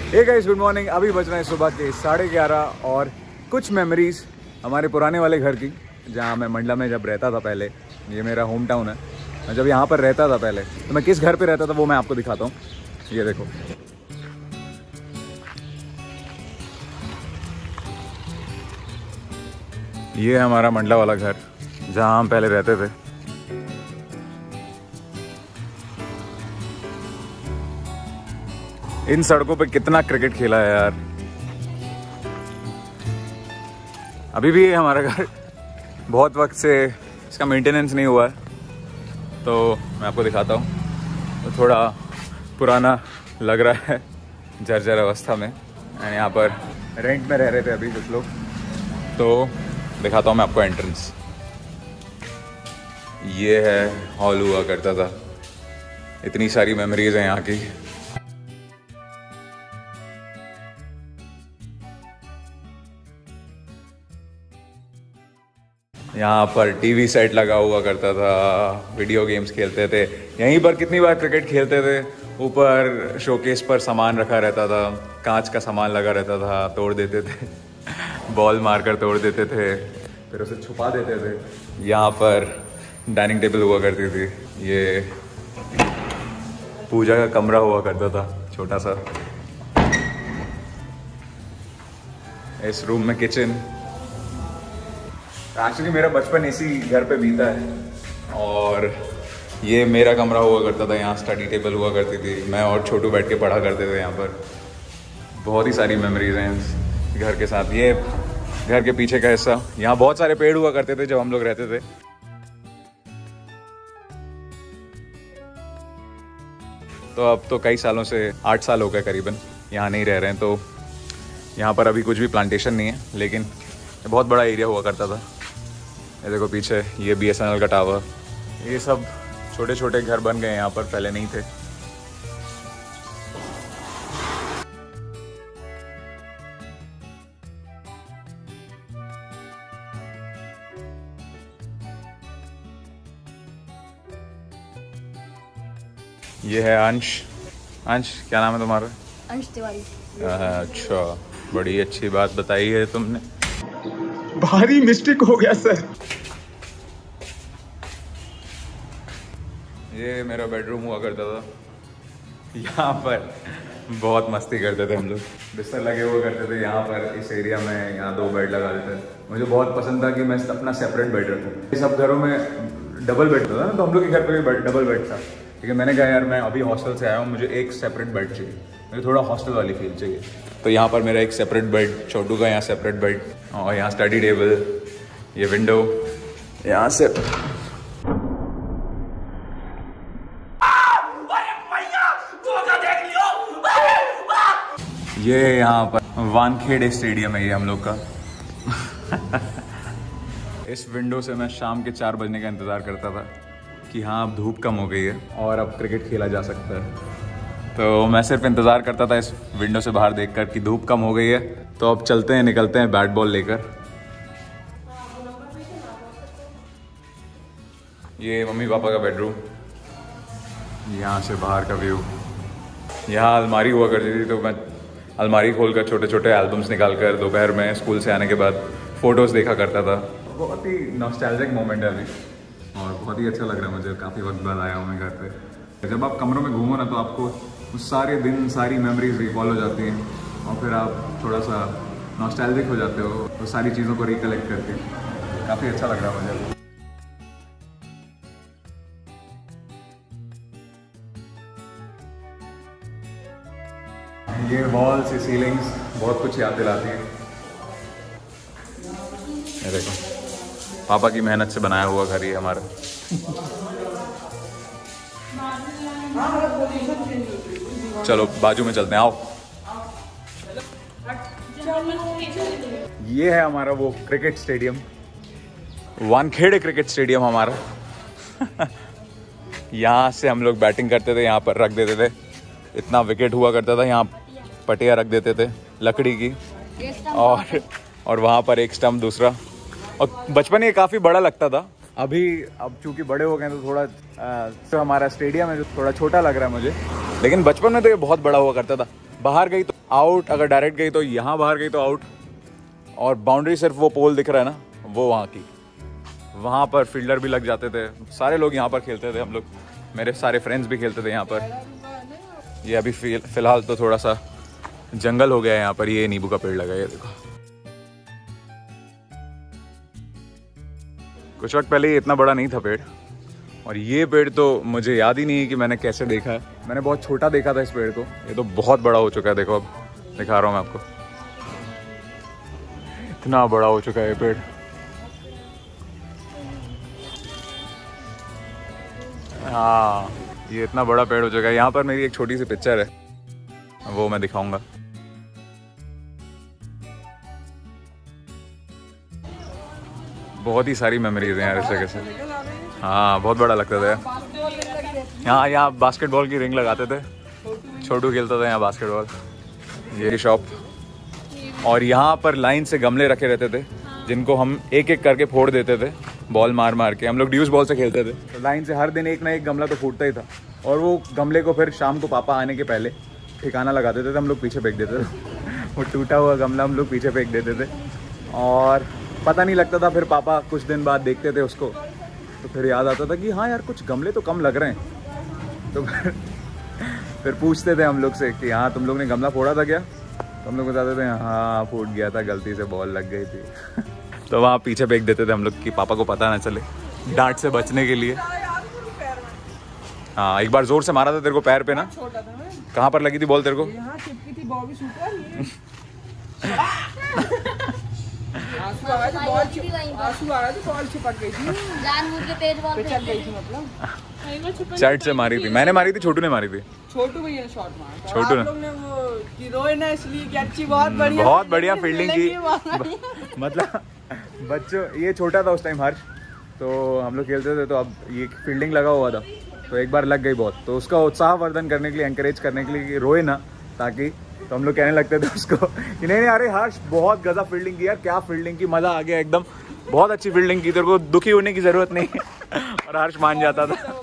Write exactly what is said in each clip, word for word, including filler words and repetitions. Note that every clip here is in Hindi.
Hey guys, good morning. अभी बज रहे हैं सुबह के साढ़े ग्यारह और कुछ मेमोरीज हमारे पुराने वाले घर की, जहाँ मैं मंडला में जब रहता था पहले। ये मेरा होम टाउन है। मैं जब यहाँ पर रहता था पहले, तो मैं किस घर पे रहता था वो मैं आपको दिखाता हूँ। ये देखो, ये है हमारा मंडला वाला घर जहाँ हम पहले रहते थे। इन सड़कों पे कितना क्रिकेट खेला है यार। अभी भी हमारा घर बहुत वक्त से इसका मेंटेनेंस नहीं हुआ है, तो मैं आपको दिखाता हूँ। तो थोड़ा पुराना लग रहा है, जर्जर अवस्था में। एंड यहाँ पर रेंट में रह रहे थे अभी कुछ लोग, तो दिखाता हूँ मैं आपको एंट्रेंस। ये है हॉल हुआ करता था। इतनी सारी मेमोरीज हैं यहाँ की। यहाँ पर टीवी सेट लगा हुआ करता था, वीडियो गेम्स खेलते थे। यहीं पर कितनी बार क्रिकेट खेलते थे। ऊपर शोकेस पर सामान रखा रहता था, कांच का सामान लगा रहता था, तोड़ देते थे। बॉल मारकर तोड़ देते थे, फिर उसे छुपा देते थे। यहाँ पर डाइनिंग टेबल हुआ करती थी। ये पूजा का कमरा हुआ करता था, छोटा सा। इस रूम में किचन। एक्चुअली मेरा बचपन इसी घर पे बीता है। और ये मेरा कमरा हुआ करता था, यहाँ स्टडी टेबल हुआ करती थी। मैं और छोटू बैठ के पढ़ा करते थे यहाँ पर। बहुत ही सारी मेमोरीज हैं इस घर के साथ। ये घर के पीछे का हिस्सा, यहाँ बहुत सारे पेड़ हुआ करते थे जब हम लोग रहते थे। तो अब तो कई सालों से, आठ साल हो गए करीबन, यहाँ नहीं रह रहे हैं। तो यहाँ पर अभी कुछ भी प्लांटेशन नहीं है, लेकिन बहुत बड़ा एरिया हुआ करता था। ये देखो पीछे, ये बी एस एन एल का टावर। ये सब छोटे छोटे घर बन गए यहाँ पर, पहले नहीं थे। ये है अंश। अंश, क्या नाम है तुम्हारा? अंश तिवारी। अच्छा, बड़ी अच्छी बात बताई है तुमने। भारी मिस्टेक हो गया सर। ये मेरा बेडरूम हुआ करता था। यहाँ पर बहुत मस्ती करते थे हम लोग। बिस्तर लगे हुए करते थे यहाँ पर, इस एरिया में। यहाँ दो बेड लगा देते थे। मुझे बहुत पसंद था कि मैं अपना सेपरेट बेड रखूँ। सब घरों में डबल बेड था ना, तो हम लोग के घर पे भी डबल बेड था। ठीक है, मैंने कहा यार मैं अभी हॉस्टल से आया हूँ, मुझे एक सेपरेट बेड चाहिए, मुझे थोड़ा हॉस्टल वाली फील चाहिए। तो यहाँ पर मेरा एक सेपरेट बेड, छोटू का यहाँ सेपरेट बेड, और यहाँ स्टडी टेबल, ये विंडो, यहाँ से ये यहाँ पर वानखेड़े स्टेडियम है ये हम लोग का। इस विंडो से मैं शाम के चार बजने का इंतज़ार करता था कि हाँ अब धूप कम हो गई है और अब क्रिकेट खेला जा सकता है। तो मैं सिर्फ इंतज़ार करता था इस विंडो से बाहर देखकर कि धूप कम हो गई है, तो अब चलते हैं, निकलते हैं बैट बॉल लेकर। ये मम्मी पापा का बेडरूम। यहाँ से बाहर का व्यू। यहाँ अलमारी हुआ करती थी, तो मैं अलमारी खोलकर छोटे छोटे एल्बम्स निकाल कर दोपहर में स्कूल से आने के बाद फ़ोटोज़ देखा करता था। बहुत ही नॉस्टैल्जिक मोमेंट है अभी, और बहुत ही अच्छा लग रहा है मुझे। काफ़ी वक्त बाद आया हूँ मैं घर पे। जब आप कमरों में घूमो ना, तो आपको उस सारे दिन, सारी मेमोरीज रिकॉल हो जाती हैं, और फिर आप थोड़ा सा नॉस्टैल्जिक हो जाते हो उस सारी चीज़ों को रिकलेक्ट करके। काफ़ी अच्छा लग रहा है मुझे। ये वॉल्स, ये सीलिंग्स बहुत कुछ याद दिलाती है। ये देखो, पापा की मेहनत से बनाया हुआ घर ही हमारा। चलो बाजू में चलते हैं, आओ। ये है हमारा वो cricket stadium, Wankhede cricket stadium हमारा। यहाँ से हम लोग बैटिंग करते थे, यहाँ पर रख देते थे। इतना विकेट हुआ करता था, यहाँ पटिया रख देते थे लकड़ी की, और और वहाँ पर एक स्टंप दूसरा। और बचपन ये काफ़ी बड़ा लगता था। अभी अब चूंकि बड़े हो गए तो थोड़ा आ, तो हमारा स्टेडियम है जो थोड़ा छोटा लग रहा है मुझे, लेकिन बचपन में तो ये बहुत बड़ा हुआ करता था। बाहर गई तो आउट, अगर डायरेक्ट गई तो यहाँ बाहर गई तो आउट। और बाउंड्री सिर्फ वो पोल दिख रहा है ना, वो वहाँ की, वहाँ पर फील्डर भी लग जाते थे। सारे लोग यहाँ पर खेलते थे, हम लोग, मेरे सारे फ्रेंड्स भी खेलते थे यहाँ पर। ये अभी फिलहाल तो थोड़ा सा जंगल हो गया है यहाँ पर। ये नींबू का पेड़ लगा है, ये देखो। कुछ वक्त पहले ये इतना बड़ा नहीं था पेड़, और ये पेड़ तो मुझे याद ही नहीं है कि मैंने कैसे देखा है। मैंने बहुत छोटा देखा था इस पेड़ को, ये तो बहुत बड़ा हो चुका है। देखो अब दिखा रहा हूँ मैं आपको, इतना बड़ा हो चुका है ये पेड़। हाँ, ये इतना बड़ा पेड़ हो चुका है। यहाँ पर मेरी एक छोटी सी पिक्चर है, वो मैं दिखाऊंगा। बहुत ही सारी मेमोरीज हैं यार इस जगह से। हाँ, बहुत बड़ा लगता था। यहाँ यहाँ बास्केटबॉल की रिंग लगाते थे, छोटू खेलता था यहाँ बास्केटबॉल। ये शॉप, और यहाँ पर लाइन से गमले रखे रहते थे, जिनको हम एक एक करके फोड़ देते थे बॉल मार मार के। हम लोग ड्यूस बॉल से खेलते थे, तो लाइन से हर दिन एक ना एक गमला तो फूटता ही था। और वो गमले को फिर शाम को पापा आने के पहले ठिकाना लगा देते थे, हम लोग पीछे फेंक देते थे। वो टूटा हुआ गमला हम लोग पीछे फेंक देते थे, और पता नहीं लगता था। फिर पापा कुछ दिन बाद देखते थे उसको, तो फिर याद आता था कि हाँ यार, कुछ गमले तो कम लग रहे हैं। तो फिर, फिर पूछते थे हम लोग से कि हाँ, तुम लोग ने गमला फोड़ा था क्या? तो हम लोग बताते थे हाँ, फूट गया था, गलती से बॉल लग गई थी। तो वहाँ पीछे फेंक देते थे हम लोग कि पापा को पता ना चले, डांट से बचने के लिए। हाँ, एक बार जोर से मारा था तेरे को पैर पे ना। कहाँ पर लगी थी बॉल तेरे को? यहाँ चिपकी थी बॉबी शूटर। आंसू आ गए थे, बॉल आंसू आ गए थे, बॉल चिपक गई थी, जानबूझ के तेज बॉल चल गई थी। मतलब चट से मारी थी, मैंने मारी थी, छोटू ने मारी थी। छोटू भैया ने शॉट मारा, छोटू ने, आप लोग ने वो हीरोए ने इसलिए कि अच्छी, बहुत बढ़िया, बहुत बढ़िया फील्डिंग की। मतलब बच्चों, ये छोटा था उस टाइम हर्ष, तो हम लोग खेलते थे, तो अब ये फील्डिंग लगा हुआ था, तो एक बार लग गई बहुत, तो उसका उत्साहवर्धन करने के लिए, एंकरेज करने के लिए रोए ना, ताकि, तो हम लोग कहने लगते थे उसको कि नहीं नहीं अरे हर्ष, बहुत गजब फील्डिंग की यार, क्या फील्डिंग की, मजा आ गया एकदम, बहुत अच्छी फील्डिंग की, तेरे को दुखी होने की जरूरत नहीं है। और हर्ष मान जाता था।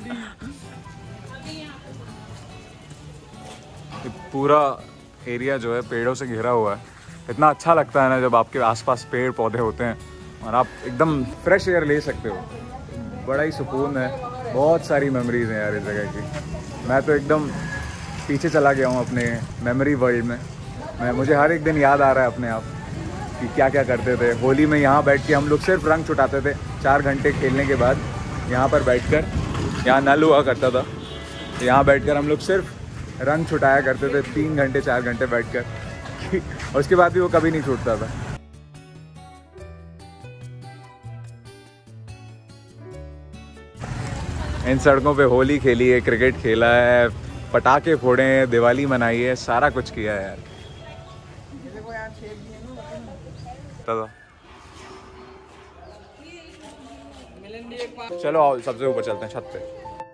पूरा एरिया जो है पेड़ों से घिरा हुआ है, इतना अच्छा लगता है ना जब आपके आसपास पेड़ पौधे होते हैं और आप एकदम फ्रेश एयर ले सकते हो, बड़ा ही सुकून है। बहुत सारी मेमोरीज हैं यार इस जगह की। मैं तो एकदम पीछे चला गया हूँ अपने मेमोरी वर्ल्ड में। मैं मुझे हर एक दिन याद आ रहा है अपने आप कि क्या क्या करते थे। होली में यहाँ बैठ के हम लोग सिर्फ रंग छुटाते थे, चार घंटे खेलने के बाद यहाँ पर बैठकर, यहाँ नल हुआ करता था, यहाँ बैठकर हम लोग सिर्फ रंग छुटाया करते थे, तीन घंटे चार घंटे बैठकर। और उसके बाद भी वो कभी नहीं छूटता था। इन सड़कों पे होली खेली है, क्रिकेट खेला है, पटाखे फोड़े हैं, दिवाली मनाई है, सारा कुछ किया है यार। चलो आओ सबसे ऊपर चलते हैं, छत पे।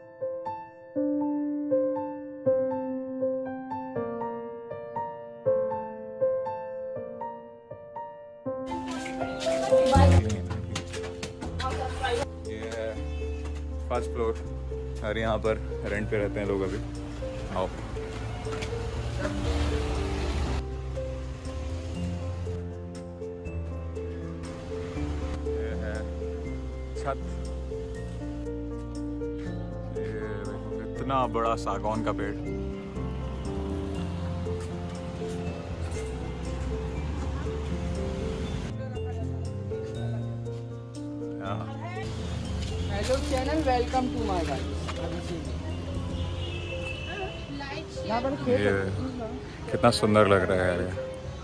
फर्स्ट फ्लोर, और यहाँ पर रेंट पे रहते हैं लोग अभी। आओ ये है छत। ये देखो इतना बड़ा सागौन का पेड़। Hello channel, welcome to my guys. ये कितना सुंदर लग रहा है यार ये।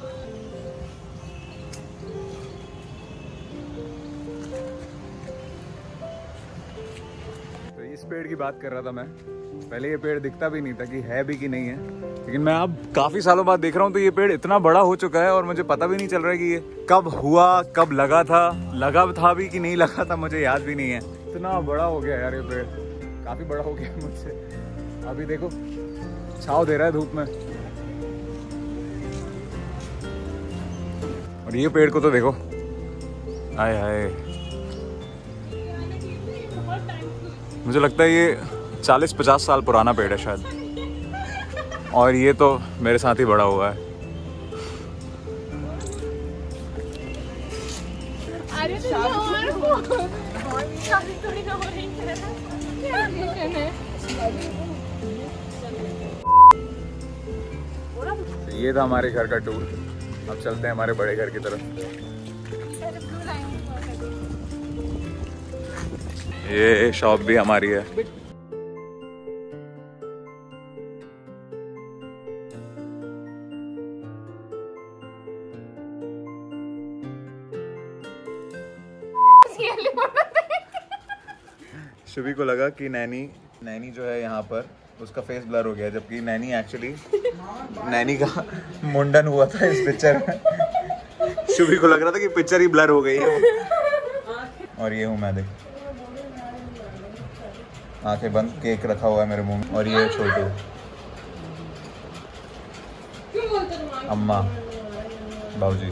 तो इस पेड़ की बात कर रहा था मैं। पहले ये पेड़ दिखता भी नहीं था कि है भी कि नहीं है, लेकिन मैं अब काफी सालों बाद देख रहा हूँ तो ये पेड़ इतना बड़ा हो चुका है और मुझे पता भी नहीं चल रहा है कि ये कब हुआ, कब लगा था, लगा था भी कि नहीं लगा था, मुझे याद भी नहीं है। इतना बड़ा हो गया यार ये पेड़, काफी बड़ा हो गया मुझसे। अभी देखो छाव दे रहा है धूप में। और ये पेड़ को तो देखो, हाय हाय, मुझे लगता है ये चालीस पचास साल पुराना पेड़ है शायद। और ये तो मेरे साथ ही बड़ा हुआ है। अरे तो और शादी थोड़ी ना हो रही है। ये था हमारे घर का टूर। अब चलते हैं हमारे बड़े घर की तरफ। ये शॉप भी हमारी है। शुभी को लगा कि नैनी नैनी जो है यहाँ पर उसका फेस ब्लर हो गया, जबकि नैनी एक्चुअली नैनी का मुंडन हुआ था इस पिक्चर में। शुभी को लग रहा था कि पिक्चर ही ब्लर हो गई है। और ये हूँ मैं, देख आंखें बंद, केक रखा हुआ है मेरे मुंह में। और ये छोटू, अम्मा, बाबूजी,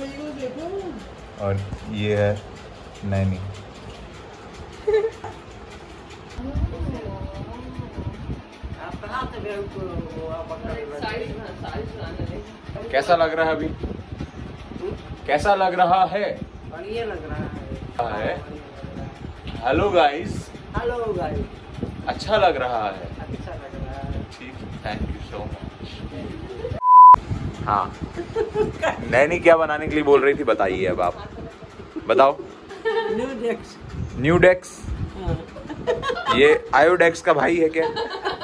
और ये है नैनी। कैसा लग रहा है अभी? कैसा लग रहा है? बढ़िया लग रहा है। Hello guys. Hello guys. अच्छा लग रहा है। अच्छा लग रहा है। ठीक, थैंक यू सो मच। हाँ, नैनी क्या बनाने के लिए बोल रही थी बताइए अब आप बताओ। New dex. New dex? ये आयोडेक्स का भाई है क्या?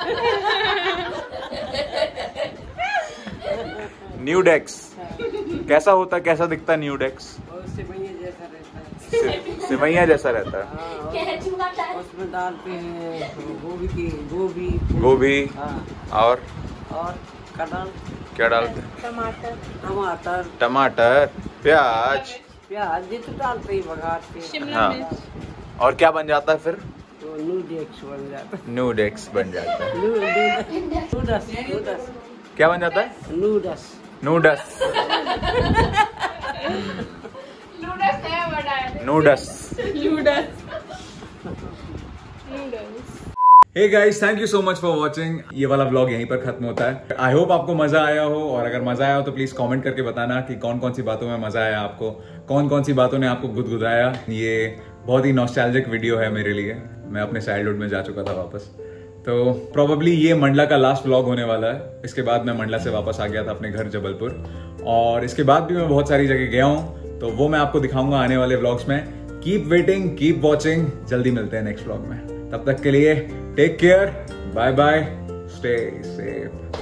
न्यू डेक्स कैसा होता है, कैसा दिखता है न्यू डेक्स? सिमैया जैसा रहता है। सिमैया जैसा रहता है। उसमें डालते हैं गोभी की गोभी गोभी हाँ। और और कटहल। क्या डालते हैं? टमाटर टमाटर टमाटर, प्याज प्याज जी तो डालते ही बघार के। शिमला हाँ। मिर्च। और क्या बन जाता है फिर? तो नूडेक्स बन जाता है। नूडेक्स बन जाता है। नूडल्स नूडल्स क्या बन जाता है? Noodles noodles. नूडल्स नया वर्ड आया। Noodles. Noodles. Noodles. Hey guys, thank you so much for watching. ये वाला व्लॉग यहीं पर खत्म होता है। आई होप आपको मजा आया हो, और अगर मजा आया हो तो प्लीज कमेंट करके बताना कि कौन कौन सी बातों में मजा आया आपको, कौन कौन सी बातों ने आपको गुदगुदाया। ये बहुत ही नॉस्टैल्जिक वीडियो है मेरे लिए। मैं अपने चाइल्डहुड में जा चुका था वापस। तो प्रोबेबली ये मंडला का लास्ट व्लॉग होने वाला है। इसके बाद मैं मंडला से वापस आ गया था अपने घर जबलपुर, और इसके बाद भी मैं बहुत सारी जगह गया हूँ, तो वो मैं आपको दिखाऊंगा आने वाले व्लॉग्स में। Keep waiting, keep watching. जल्दी मिलते हैं नेक्स्ट व्लॉग में। तब तक के लिए take care, bye bye, stay safe.